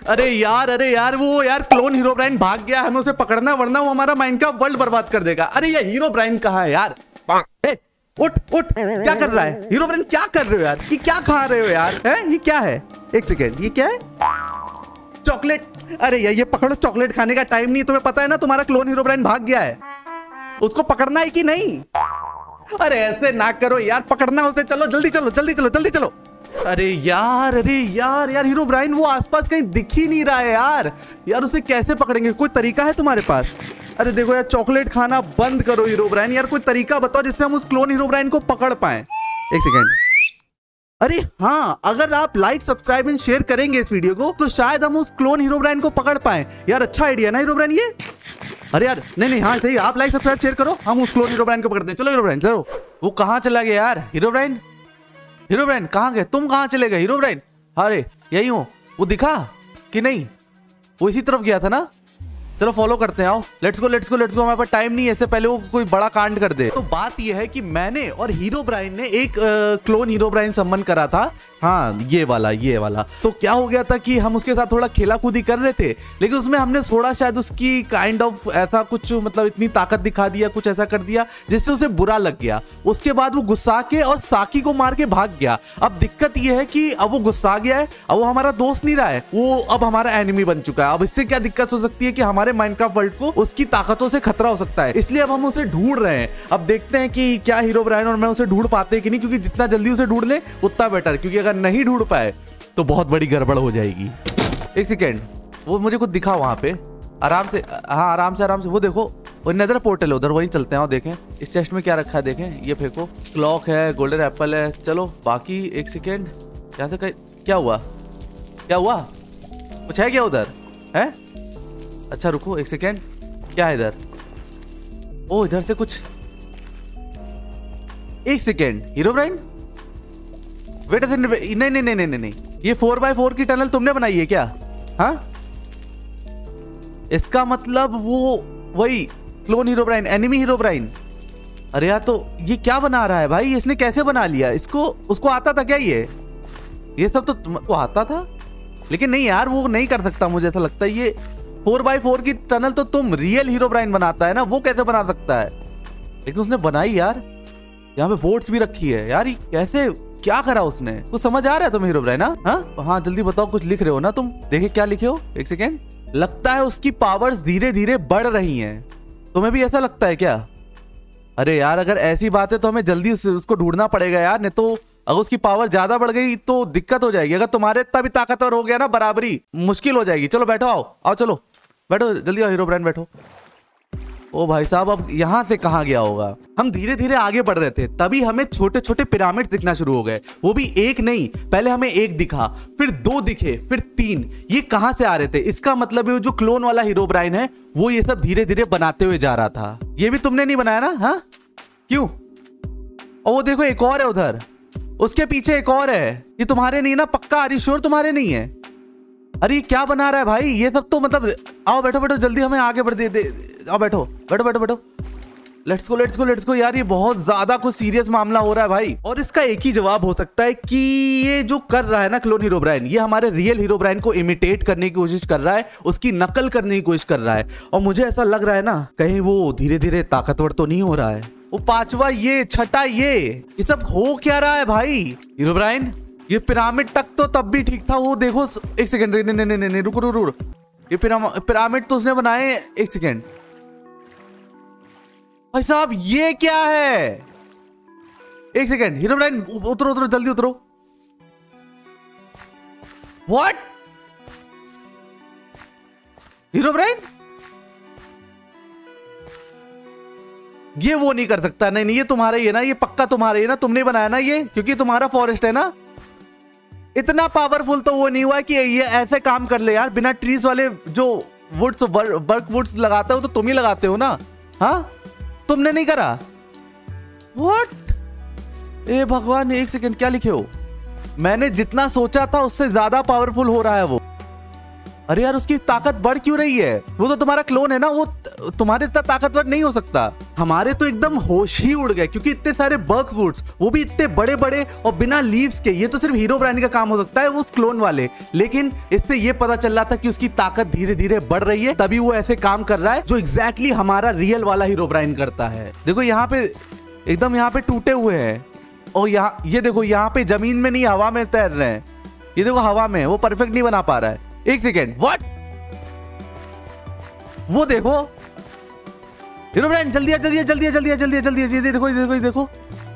अरे यार वो यार क्लोन हीरोब्राइन भाग गया, हमें उसे पकड़ना वरना वो हमारा माइनक्राफ्ट वर्ल्ड बर्बाद कर देगा। अरे ये हीरोब्राइन कहाँ है यार? ए, उठ क्या कर रहा है हीरोब्राइन? क्या कर रहे हो यार? ये क्या खा रहे हो यार? है ये क्या है? एक सेकेंड, ये क्या है? चॉकलेट। अरे यार ये पकड़ो, चॉकलेट खाने का टाइम नहीं। तुम्हें पता है ना तुम्हारा क्लोन हीरोब्राइन भाग गया है, उसको पकड़ना है कि नहीं? अरे ऐसे ना करो यार, पकड़ना उसे। चलो जल्दी चलो जल्दी चलो जल्दी चलो। अरे यार हीरोब्राइन वो आसपास कहीं दिख ही नहीं रहा है यार। यार उसे कैसे पकड़ेंगे? कोई तरीका है तुम्हारे पास? अरे देखो यार, चॉकलेट खाना बंद करो हीरोब्राइन। यार कोई तरीका बताओ जिससे हम उस क्लोन हीरोब्राइन को पकड़ पाए। एक सेकेंड। अरे हाँ, अगर आप लाइक सब्सक्राइब एंड शेयर करेंगे इस वीडियो को तो शायद हम उस क्लोन हीरोब्राइन को पकड़ पाए। यार अच्छा आइडिया ना हीरोब्राइन ये? अरे यार नहीं हाँ सही, आप लाइक सब्सक्राइब शेयर करो, हम उस क्लोन हीरोब्राइन को पकड़ते हैं। चलो हीरोब्राइन चलो। वो कहाँ चला गया यार? हीरोब्राइन कहाँ गए? तुम कहाँ चले गए हीरोब्राइन? अरे यही हूँ। वो दिखा कि नहीं? वो इसी तरफ गया था ना। चलो फॉलो करते हैं, आओ लेट्स गो हमारे पास टाइम नहीं है, इससे पहले वो कोई बड़ा कांड कर दे। तो बात ये है कि मैंने और हीरोब्राइन ने एक क्लोन हीरोब्राइन सम्मन करा था। हाँ ये वाला। तो क्या हो गया था कि हम उसके साथ थोड़ा खेला कूदी कर रहे थे, लेकिन उसमें हमने थोड़ा शायद उसकी काइंड ऑफ ऐसा कुछ मतलब इतनी ताकत दिखा दिया, कुछ ऐसा कर दिया जिससे उसे बुरा लग गया। उसके बाद वो गुस्सा के और साकी को मार के भाग गया। अब दिक्कत ये है कि अब वो गुस्सा गया है, अब वो हमारा दोस्त नहीं रहा है, वो अब हमारा एनिमी बन चुका है। अब इससे क्या दिक्कत हो सकती है कि हमारे माइनक्राफ्ट वर्ल्ड को उसकी ताकतों से खतरा हो सकता है। इसलिए अब हम उसे ढूंढ रहे हैं। अब देखते हैं कि क्या हीरोब्राइन और मैं उसे ढूंढ पाते हैं कि नहीं, क्योंकि जितना जल्दी उसे ढूंढ ले उतना बेटर, क्योंकि अगर नहीं ढूंढ पाए तो बहुत बड़ी गड़बड़ हो जाएगी। एक सेकेंड, वो मुझे कुछ दिखा वहां पे। आराम से, हाँ आराम से। वो देखो वो नेदर पोर्टल है उधर, वहीं चलते हैं और देखें इस चेस्ट में क्या रखा है। देखें ये फेंको, क्लॉक है, गोल्डन एप्पल है। चलो बाकी एक सेकेंड, यहाँ से क्या हुआ? कुछ है क्या उधर? है अच्छा रुको एक सेकेंड, क्या है इधर? ओ इधर से कुछ। एक सेकेंड हीरोब्राइन वेट, नहीं, ये 4x4 की टनल तुमने बनाई है क्या? हाँ इसका मतलब वो वही क्लोन हीरोब्राइन, एनिमी हीरोब्राइन। अरे यार तो ये क्या बना रहा है भाई? इसने कैसे बना लिया इसको? उसको आता था क्या ये सब? तो आता था, लेकिन नहीं यार वो नहीं कर सकता, मुझे ऐसा लगता है। ये 4x4 की टनल तो तुम रियल हीरोब्राइन बनाता है ना, वो कैसे बना सकता है? लेकिन उसने बनाई यार। यहाँ पे बोट्स भी रखी है यार, ये कैसे, क्या करा उसने? कुछ समझ आ रहा है तुम्हें हीरोब्राइन? हाँ जल्दी बताओ, कुछ लिख रहे हो ना तुम? देखे क्या लिखे हो? एक सेकेंड। लगता है उसकी पावर्स धीरे धीरे बढ़ रही हैं। तुम्हें भी ऐसा लगता है क्या? अरे यार अगर ऐसी बात है तो हमें जल्दी उसको ढूंढना पड़ेगा यार, नहीं तो अगर उसकी पावर ज्यादा बढ़ गई तो दिक्कत हो जाएगी। अगर तुम्हारे इतना भी ताकतवर हो गया ना, बराबरी मुश्किल हो जाएगी। चलो बैठो, आओ चलो बैठो, जल्दी आओ हीरोब्राइन बैठो। ओ भाई साहब, अब यहाँ से कहाँ गया होगा? हम धीरे धीरे आगे बढ़ रहे थे, तभी हमें छोटे छोटे पिरामिड दिखना शुरू हो गए। वो भी एक नहीं, पहले हमें एक दिखा, फिर 2 दिखे, फिर 3। ये कहाँ से आ रहे थे? इसका मतलब है जो क्लोन वाला हीरोब्राइन है वो ये सब धीरे धीरे बनाते हुए जा रहा था। ये भी तुमने नहीं बनाया ना? हाँ क्यों? और वो देखो एक और है उधर, उसके पीछे एक और है। ये तुम्हारे नहीं ना? पक्का आर यू श्योर तुम्हारे नहीं है? अरे ये क्या बना रहा है भाई? ये सब तो मतलब, आओ बैठो जल्दी, हमें आगे बढ़ दे। आओ बैठो। लेट्स गो यार, ये बहुत ज्यादा कुछ सीरियस मामला हो रहा है भाई। और इसका एक ही जवाब हो सकता है कि ये जो कर रहा है ना क्लोन हीरोब्राइन, ये हमारे रियल हीरोब्राइन को इमिटेट करने की कोशिश कर रहा है, उसकी नकल करने की कोशिश कर रहा है। और मुझे ऐसा लग रहा है ना, कहीं वो धीरे धीरे ताकतवर तो नहीं हो रहा है। वो 5वां, ये 6ठा, ये सब हो क्या रहा है भाई? हीरोब्राइन ये पिरामिड तक तो तब भी ठीक था। वो देखो, एक सेकेंड, नहीं रुको। ये पिरामिड तो उसने बनाए। एक सेकेंड भाई साहब, ये क्या है? एक सेकेंड हीरोब्राइन, उतरो जल्दी उतरो। व्हाट? हीरोब्राइन ये वो नहीं कर सकता। नहीं ये तुम्हारा ही है ना? ये पक्का तुम्हारा ही है ना? तुमने बनाया ना ये? क्योंकि तुम्हारा फॉरेस्ट है ना? इतना पावरफुल तो वो नहीं हुआ कि ये ऐसे काम कर ले यार। बिना ट्रीज वाले जो वुड्स, बर्क वुड्स लगाते हो तो तुम ही लगाते हो ना? हाँ तुमने नहीं करा? व्हाट? ए भगवान, एक सेकंड, क्या लिखे हो? मैंने जितना सोचा था उससे ज्यादा पावरफुल हो रहा है वो। अरे यार उसकी ताकत बढ़ क्यों रही है? वो तो तुम्हारा क्लोन है ना, वो तुम्हारे इतना ताकतवर नहीं हो सकता। हमारे तो एकदम होश ही उड़ गए क्योंकि इतने सारे बग्स, वो भी इतने बड़े बड़े और बिना लीव्स के। ये तो सिर्फ हीरोब्राइन का काम हो सकता है, उस क्लोन वाले। लेकिन इससे ये पता चल रहा था कि उसकी ताकत धीरे धीरे बढ़ रही है, तभी वो ऐसे काम कर रहा है जो एग्जैक्टली हमारा रियल वाला हीरोब्राइन करता है। देखो यहाँ पे एकदम यहाँ पे टूटे हुए हैं, और यहाँ ये देखो यहाँ पे जमीन में नहीं हवा में तैर रहे हैं। ये देखो हवा में वो परफेक्ट नहीं बना पा रहा है। एक सेकेंड, व्हाट? वो देखो हीरोब्राइन, जल्दी आ जल्दी आ जल्दी आ जल्दी आ जल्दी आ जल्दी आ, ये देखो ये देखो ये देखो,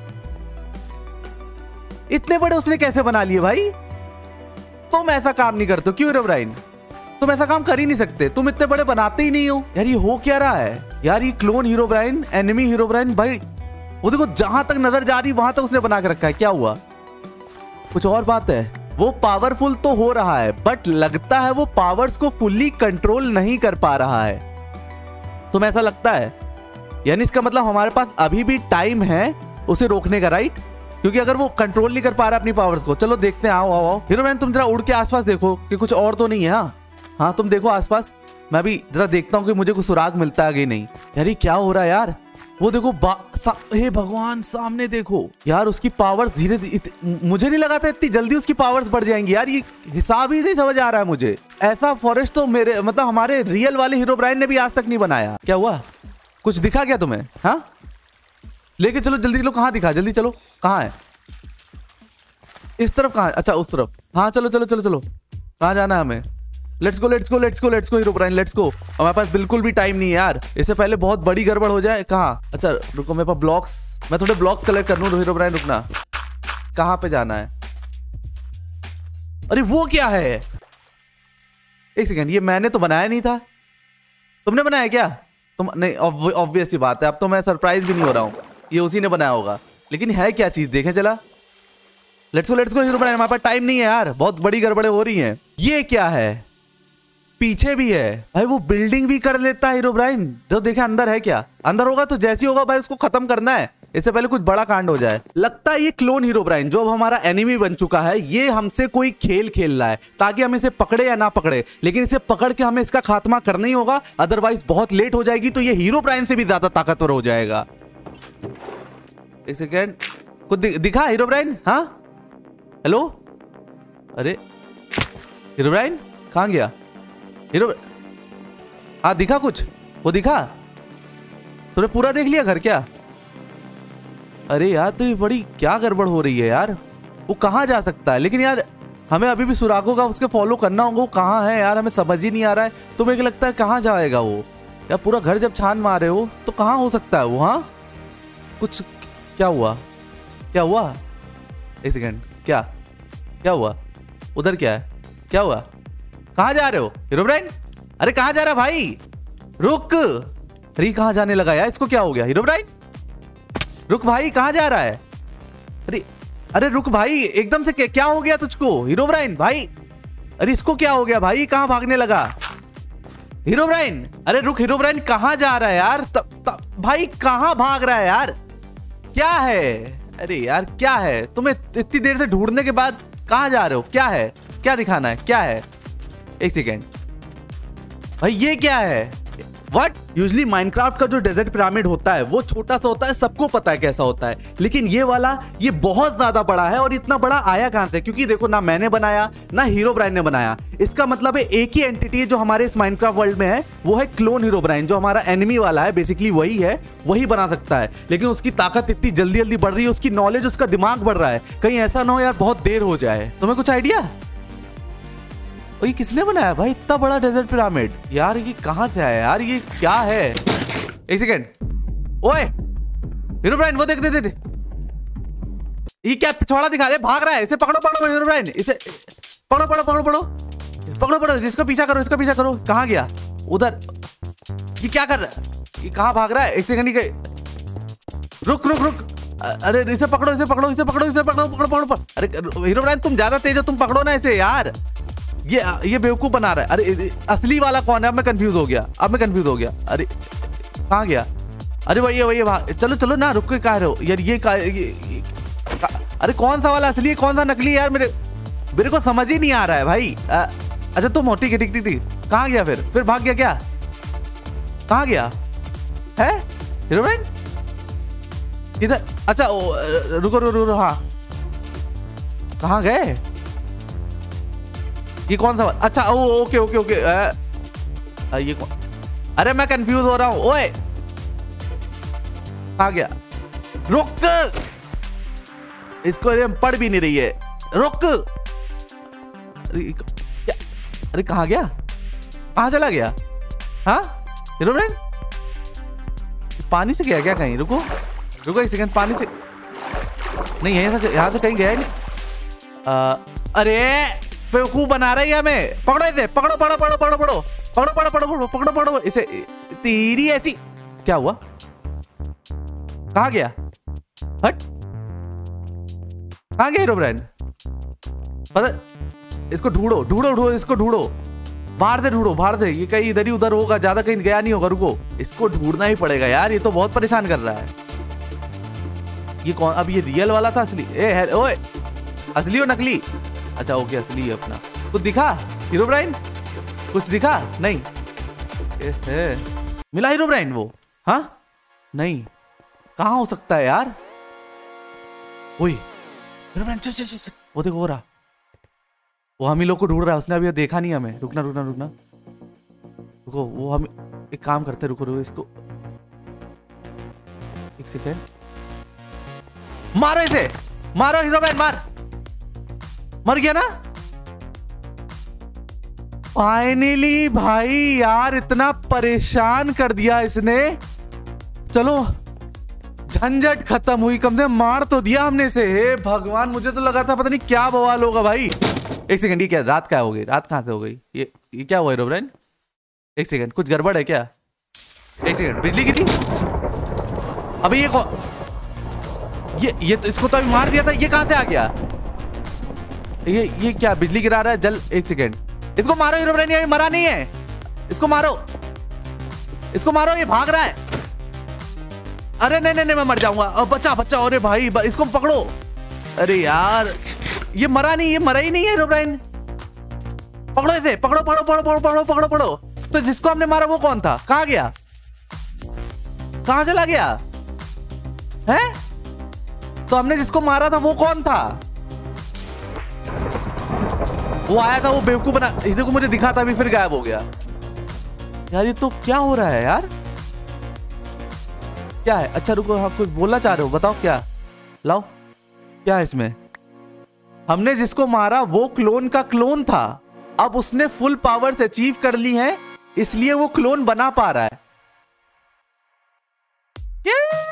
इतने बड़े उसने कैसे बना लिए भाई? तुम ऐसा काम नहीं करते क्यों हीरोब्राइन? तुम ऐसा काम कर ही नहीं सकते, तुम इतने बड़े बनाते ही नहीं हो यार। ये हो क्या रहा है यार? ये क्लोन हीरोब्राइन, एनिमी हीरोब्राइन भाई, वो देखो जहां तक नजर जा रही वहां तक उसने बना के रखा है। क्या हुआ? कुछ और बात है? वो पावरफुल तो हो रहा है, बट लगता है वो पावर्स को फुल्ली कंट्रोल नहीं कर पा रहा है। तुम्हें ऐसा लगता है? यानी इसका मतलब हमारे पास अभी भी टाइम है उसे रोकने का, राइट? क्योंकि अगर वो कंट्रोल नहीं कर पा रहा अपनी पावर्स को। चलो देखते हैं, आओ आओ आओ हीरोब्राइन, तुम जरा उड़ के आसपास देखो कि कुछ और तो नहीं है। हाँ तुम देखो आसपास, मैं भी जरा देखता हूँ कि मुझे कुछ सुराग मिलता है कि नहीं। यार ये क्या हो रहा है यार? वो देखो हे भगवान, सामने देखो यार, उसकी पावर्स धीरे धीरे, मुझे नहीं लगा था इतनी जल्दी उसकी पावर्स बढ़ जाएंगी यार। ये हिसाब ही नहीं समझ आ रहा है मुझे। ऐसा फॉरेस्ट तो मेरे मतलब हमारे रियल वाले हीरोब्राइन ने भी आज तक नहीं बनाया। क्या हुआ? कुछ दिखा क्या तुम्हें? हाँ लेके चलो जल्दी चलो, कहाँ दिखा? जल्दी चलो, कहाँ है? इस तरफ? कहाँ? अच्छा उस तरफ। हाँ चलो चलो चलो चलो, कहाँ जाना है हमें? Let's go let's go let's go let's go Herobrine, let's go. हमारे पास बिल्कुल भी टाइम नहीं है यार, इससे पहले बहुत बड़ी गड़बड़ हो जाए। कहाँ? अच्छा रुको, मेरे पास ब्लॉक्स, मैं थोड़े ब्लॉक्स कलेक्ट कर लूं। हीरोब्राइन रुकना, कहाँ पे जाना है? अरे वो क्या है? एक सेकेंड, ये मैंने तो बनाया नहीं था। तुमने बनाया क्या? तुम नहीं, ऑब्वियस ही बात है, अब तो मैं सरप्राइज भी नहीं हो रहा हूँ, ये उसी ने बनाया होगा। लेकिन है क्या चीज, देखें चला। लेट्स गो हीरोब्राइन, हमारे पास टाइम नहीं है यार, बहुत बड़ी गड़बड़े हो रही हैं। ये क्या है? पीछे भी है भाई, वो बिल्डिंग भी कर लेता है हीरोब्राइन। जो देखे अंदर है क्या? अंदर होगा तो जैसी होगा भाई उसको खत्म करना है, इससे पहले कुछ बड़ा कांड हो जाए। लगता है ये क्लोन हीरोब्राइन जो अब हमारा एनिमी बन चुका है, ये हमसे कोई खेल खेल रहा है ताकि हम इसे पकड़े या ना पकड़े। लेकिन इसे पकड़ के हमें इसका खात्मा करना ही होगा, अदरवाइज बहुत लेट हो जाएगी, तो ये हीरोब्राइन से भी ज्यादा ताकतवर हो जाएगा। एक सेकेंड, कुछ दिखा हीरोब्राइन? हाँ हेलो, अरे हीरोब्राइन कहाँ गया? हाँ दिखा कुछ? वो दिखा? तूने पूरा देख लिया घर क्या? अरे यार तो ये बड़ी क्या गड़बड़ हो रही है यार। वो कहाँ जा सकता है? लेकिन यार हमें अभी भी सुरागों का उसके फॉलो करना होगा। वो कहाँ है यार, हमें समझ ही नहीं आ रहा है। तुम्हें क्या लगता है कहाँ जाएगा वो? यार पूरा घर जब छान मारे हो तो कहाँ हो सकता है वो? हाँ कुछ, क्या हुआ? क्या हुआ? एक सेकेंड, क्या क्या हुआ? उधर क्या है? क्या हुआ? कहाँ जा रहे हो हीरोब्राइन? अरे कहाँ जा रहा भाई? रुक, अरे कहाँ जाने लगा यार? इसको क्या हो गया हीरोब्राइन? रुक भाई, कहाँ जा रहा है? अरे अरे रुक भाई, एकदम से क्या हो गया तुझको हीरोब्राइन भाई? अरे इसको क्या हो गया भाई, कहाँ भागने लगा हीरोब्राइन? अरे रुक हीरोब्राइन, कहाँ जा रहा है यार? भाई कहाँ भाग रहा है यार? क्या है? अरे यार क्या है? तुम्हें इतनी देर से ढूंढने के बाद कहाँ जा रहे हो? क्या है? क्या दिखाना है? क्या है? एक सेकेंड भाई, ये क्या है? व्हाट? यूजली माइनक्राफ्ट का जो डेजर्ट पिरामिड होता है वो छोटा सा होता है, सबको पता है कैसा होता है। लेकिन ये वाला ये बहुत ज्यादा बड़ा है, और इतना बड़ा आया कहां से? क्योंकि देखो ना मैंने बनाया ना हीरोब्राइन ने बनाया। इसका मतलब है एक ही एंटिटी जो हमारे इस माइनक्राफ्ट वर्ल्ड में है वो है क्लोन हीरोब्राइन, जो हमारा एनिमी वाला है। बेसिकली वही है, वही बना सकता है। लेकिन उसकी ताकत इतनी जल्दी जल्दी बढ़ रही है, उसकी नॉलेज, उसका दिमाग बढ़ रहा है। कहीं ऐसा ना हो यार बहुत देर हो जाए। तुम्हें कुछ आइडिया? ये किसने बनाया भाई इतना बड़ा डेजर्ट पिरामिड? यार ये कहां से आया यार? ये क्या है? एक सेकेंड, ओए हीरोब्राइन वो देख दे दे, ये क्या पिछवाड़ा दिखा रहे? भाग रहा है, इसे पकड़ो पकड़ो हीरोब्राइन, इसे पकड़ो पकड़ो पकड़ो पकड़ो पकड़ो पकड़ो, इसका पीछा करो, इसका पीछा करो। कहाँ गया? उधर। ये क्या कर रहा है? ये कहाँ भाग रहा है? एक सेकंड, रुक रुक रुक, अरे इसे पकड़ो इसे पकड़ो इसे पकड़ो इसे पकड़ो पकड़ो पकड़ो। अरे हीरोब्राइन तुम ज्यादा तेज हो, तुम पकड़ो ना इसे यार। ये बेवकूफ बना रहा है। अरे असली वाला कौन है? अब मैं कंफ्यूज हो गया, अरे कहाँ गया? अरे वही चलो चलो ना, रुक के कह रहे हो यार? अरे कौन सा वाला असली है, कौन सा नकली है यार? मेरे को समझ ही नहीं आ रहा है भाई। अच्छा तुम हो, ठीक है ठीक ठीक ठीक। कहाँ गया फिर भाग गया क्या? कहाँ गया है हीरोब्राइन? इधर? अच्छा रुको रुको रुको, हाँ कहाँ गए? ये कौन सा? अच्छा ओके ओके ओके। ये कौन? अरे मैं कंफ्यूज हो रहा हूँ। ओए कहाँ गया? रुक, इसको पढ़ भी नहीं रही है। रुक, अरे कहाँ गया? कहाँ चला गया? हाँ हीरोब्राइन पानी से गया क्या कहीं? रुको रुको एक सेकंड, पानी से नहीं, यहाँ से कहीं गया नहीं। अरे बेवकूफ बना रही है हमें। पकड़ो इसे, पकड़ो पकड़ो पकड़ो पकड़ो पकड़ो पकड़ो पकड़ो पकड़ो पकड़ो पकड़ो इसे। तेरी ऐसी क्या हुआ? कहाँ गया? हट, कहाँ गया हीरोब्राइन? पता, इसको ढूंढो ढूंढो ढूंढो, इसको ढूंढो, बाहर से ढूंढो, बाहर से। ये कहीं इधर ही उधर होगा, ज्यादा कहीं गया नहीं होगा। रुको, इसको ढूंढना ही पड़ेगा यार, ये तो बहुत परेशान कर रहा है। ये कौन? अब ये रियल वाला था असली? ओए असली हो नकली? अच्छा ओके असली है अपना। कुछ दिखा हीरोब्राइन? कुछ दिखा नहीं? मिला हीरोब्राइन वो? हाँ नहीं, कहाँ हो सकता है यार? ओए हीरोब्राइन चल चल चल, वो देखो हो रहा, वो हम ही लोग को ढूंढ रहा है। उसने अभी देखा नहीं हमें। रुकना रुकना रुकना, रुको, वो हम एक काम करते, रुको रुको, इसको एक सेकेंड, मारो इसे, मारो हीरोब्राइन, मार। मर गया ना फाइनली? भाई यार इतना परेशान कर दिया इसने। चलो झंझट खत्म हुई, कम से कम मार तो दिया हमने इसे। हे भगवान, मुझे तो लगा था पता नहीं क्या बवाल होगा भाई। एक सेकंड, ये क्या रात क्या हो गई? रात कहां से हो गई? ये क्या हुआ हीरोब्राइन? एक सेकंड, कुछ गड़बड़ है क्या? एक सेकंड, बिजली गिरी? अबे ये कौन? ये तो इसको तो अभी मार दिया था, ये कहां से आ गया? ये क्या बिजली गिरा रहा है? जल, एक सेकंड, इसको मारो हीरोब्राइन, ये मरा नहीं है। इसको मारो, इसको मारो, ये भाग रहा है। अरे नहीं नहीं नहीं, मैं मर जाऊंगा। बच्चा बच्चा, अरे भाई इसको पकड़ो। अरे यार ये मरा नहीं, ये मरा ही नहीं है हीरोब्राइन। पकड़ो इसे, पकड़ो पकड़ो पकड़ो पकड़ो पकड़ो पकड़ो पकड़ो। तो जिसको हमने मारा वो कौन था? कहाँ गया? कहाँ चला गया है? तो हमने जिसको मारा था वो कौन था? वो आया था, वो बेवकूफ बना, इधर को मुझे दिखा था, अभी फिर गायब हो गया। यार ये तो क्या हो रहा है यार? क्या है? अच्छा रुको, आप कुछ बोलना चाह रहे हो, बताओ क्या? लाओ, क्या है इसमें? हमने जिसको मारा वो क्लोन का क्लोन था। अब उसने फुल पावर्स अचीव कर ली हैं, इसलिए वो क्लोन बना पा रहा है।